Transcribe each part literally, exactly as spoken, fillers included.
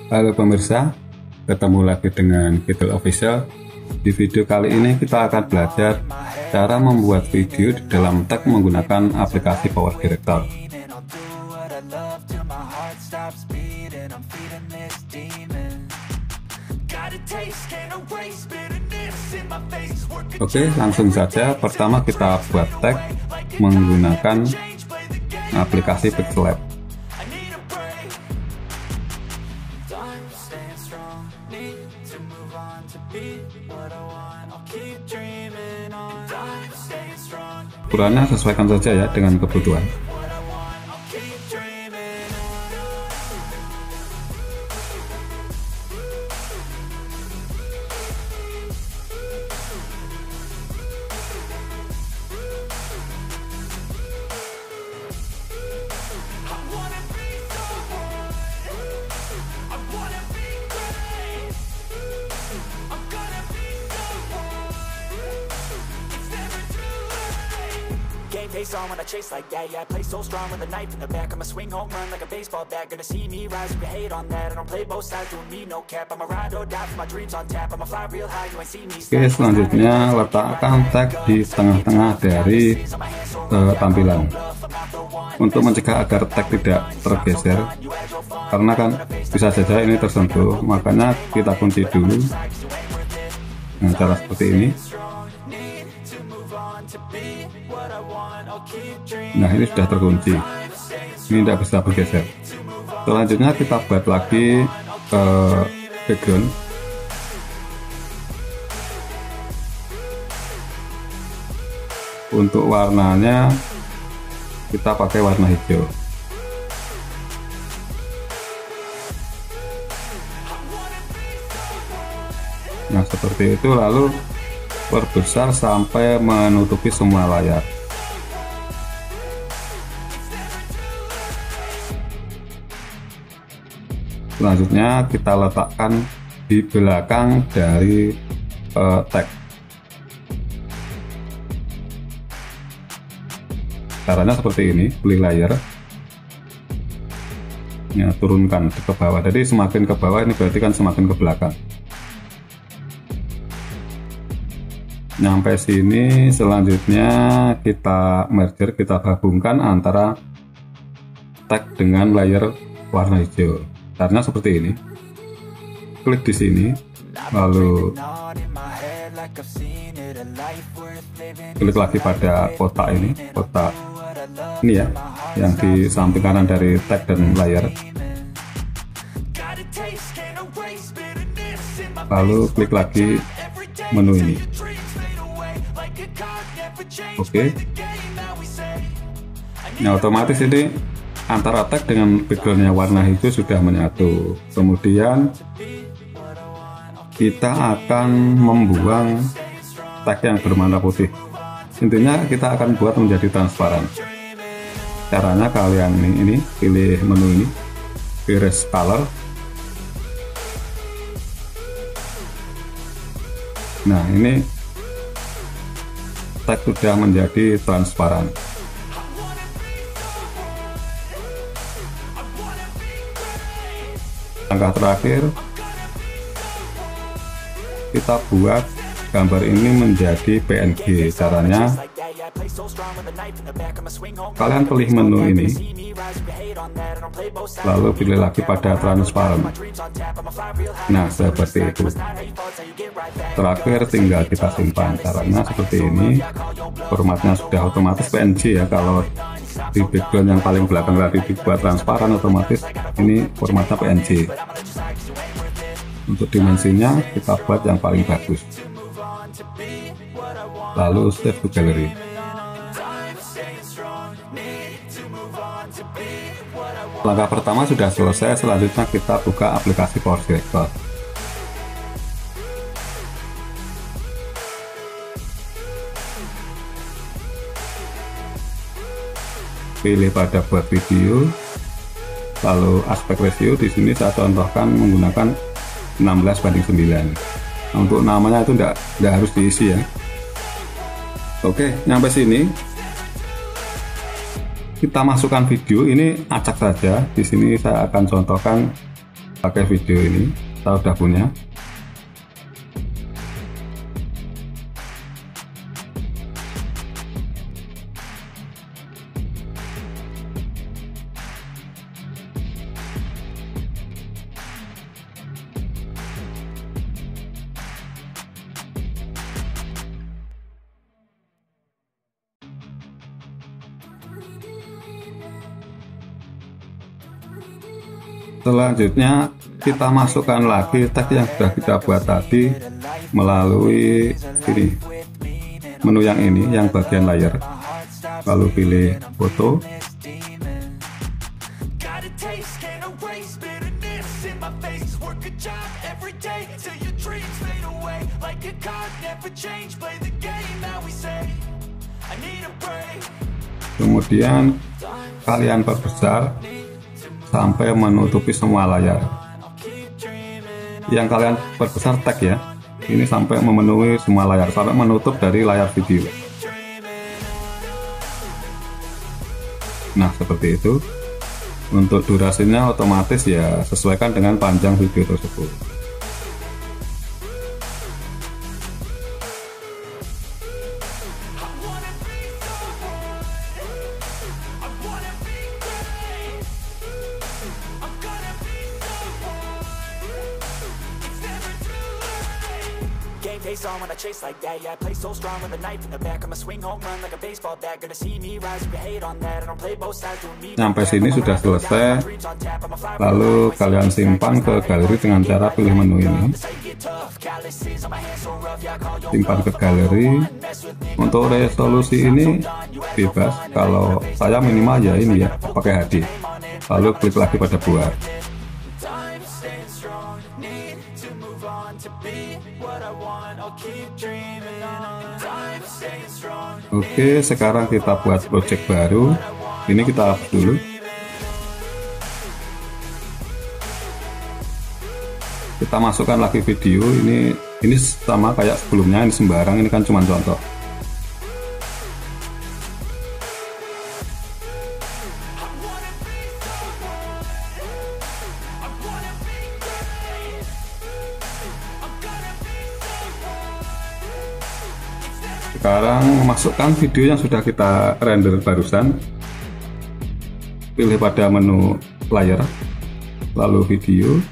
Halo pemirsa, ketemu lagi dengan Kidul Official. Di video kali ini kita akan belajar cara membuat video di dalam tag menggunakan aplikasi Power Director. Oke, langsung saja. Pertama kita buat tag menggunakan aplikasi Pixel Lab. Ukurannya sesuaikan saja ya dengan kebutuhan. Face on when I chase like that, yeah, I play so strong with a knife in the back. I'ma swing home run like a baseball bat. Gonna see me rise, you hate on that. I don't play both sides, doing me no cap. I'ma ride or die for my dreams on tap. I'ma fly real high, you ain't see me. Oke, selanjutnya letakkan tag di tengah-tengah dari uh, tampilan untuk mencegah agar tag tidak tergeser, karena kan bisa saja ini tersentuh, makanya kita kunci dulu dengan cara seperti ini. Nah, ini sudah terkunci, ini tidak bisa bergeser. Selanjutnya kita buat lagi uh, background. Untuk warnanya kita pakai warna hijau. Nah, seperti itu, lalu perbesar sampai menutupi semua layar. Selanjutnya kita letakkan di belakang dari uh, tag. Caranya seperti ini, pilih layer, ya, turunkan ke bawah. Jadi semakin ke bawah ini berarti kan semakin ke belakang. Nyampe sini, selanjutnya kita merger, kita gabungkan antara tag dengan layer warna hijau. Caranya seperti ini. Klik di sini, lalu klik lagi pada kotak ini, kotak ini ya, yang di samping kanan dari tag dan layer. Lalu klik lagi menu ini. Oke. Nah, otomatis ini antara tag dengan backgroundnya warna hijau sudah menyatu. Kemudian kita akan membuang tag yang berwarna putih. Intinya kita akan buat menjadi transparan. Caranya kalian ini, ini pilih menu ini, erase color. Nah, ini tag sudah menjadi transparan. Langkah terakhir, kita buat gambar ini menjadi P N G. Caranya, kalian pilih menu ini, lalu pilih lagi pada transparan. Nah, seperti itu. Terakhir tinggal kita simpan. Caranya seperti ini. Formatnya sudah otomatis P N G ya. Kalau di background yang paling belakang tadi dibuat transparan, otomatis ini formatnya P N G. Untuk dimensinya kita buat yang paling bagus, lalu save to gallery. Langkah pertama sudah selesai. Selanjutnya kita buka aplikasi Power Director. Pilih pada buat video, lalu aspek ratio. Di sini saya contohkan menggunakan enam belas banding sembilan. Nah, untuk namanya itu enggak, enggak harus diisi ya. Oke, nyampe sini kita masukkan video ini acak saja. Di sini saya akan contohkan pakai video ini, saya udah punya. Selanjutnya kita masukkan lagi teks yang sudah kita buat tadi melalui ini, menu yang ini, yang bagian layar. Lalu pilih foto. Kemudian kalian perbesar sampai menutupi semua layar. Yang kalian perbesar tag ya, ini sampai memenuhi semua layar, sampai menutup dari layar video. Nah seperti itu. Untuk durasinya otomatis ya sesuaikan dengan panjang video tersebut. Face on when I chase like that, yeah, I play so strong with a knife in the back. I'ma swing home run like a baseball bat. Gonna see me rise if you hate on that. I don't play both sides doing me. Sampai sini sudah selesai. Lalu kalian simpan ke galeri dengan cara pilih menu ini. Simpan ke galeri. Untuk resolusi ini bebas. Kalau saya minimal ya ini ya, pakai H D. Lalu klik lagi pada buat. Oke, sekarang kita buat project baru. Ini kita hapus dulu. Kita masukkan lagi video. Ini ini sama kayak sebelumnya, ini sembarang, ini kan cuma contoh. Sekarang masukkan video yang sudah kita render barusan. Pilih pada menu layar, lalu video.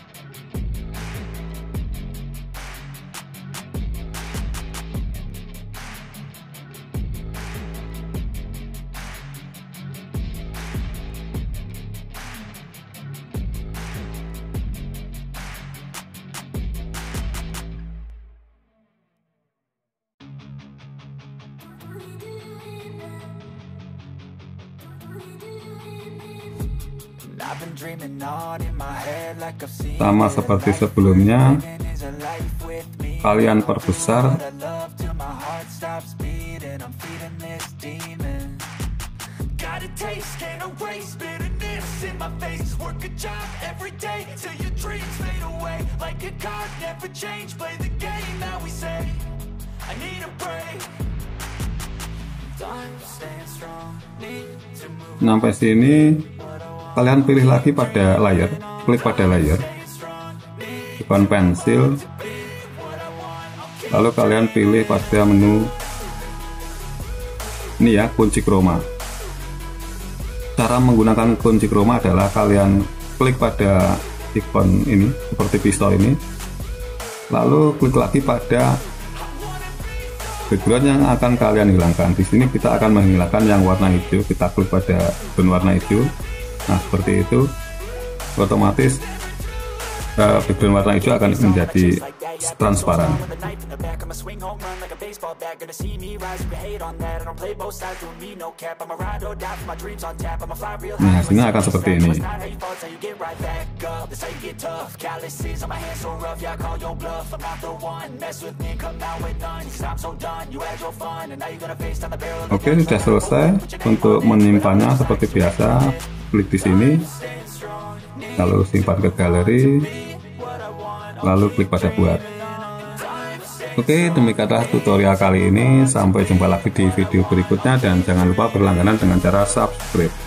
Sama seperti sebelumnya, kalian perbesar. Sampai sini kalian pilih lagi pada layar, klik pada layar, ikon pensil, lalu kalian pilih pada menu ini ya, kunci chroma. Cara menggunakan kunci chroma adalah kalian klik pada ikon ini seperti pistol ini, lalu klik lagi pada background yang akan kalian hilangkan. Di sini kita akan menghilangkan yang warna hijau, kita klik pada warna hijau. Nah seperti itu, otomatis uh, background warna hijau akan menjadi transparan. Nah hasilnya akan seperti ini. Oke, sudah selesai. Untuk menyimpannya seperti biasa, klik di sini, lalu simpan ke galeri, lalu klik pada buat. Oke, demikianlah tutorial kali ini. Sampai jumpa lagi di video berikutnya, dan jangan lupa berlangganan dengan cara subscribe.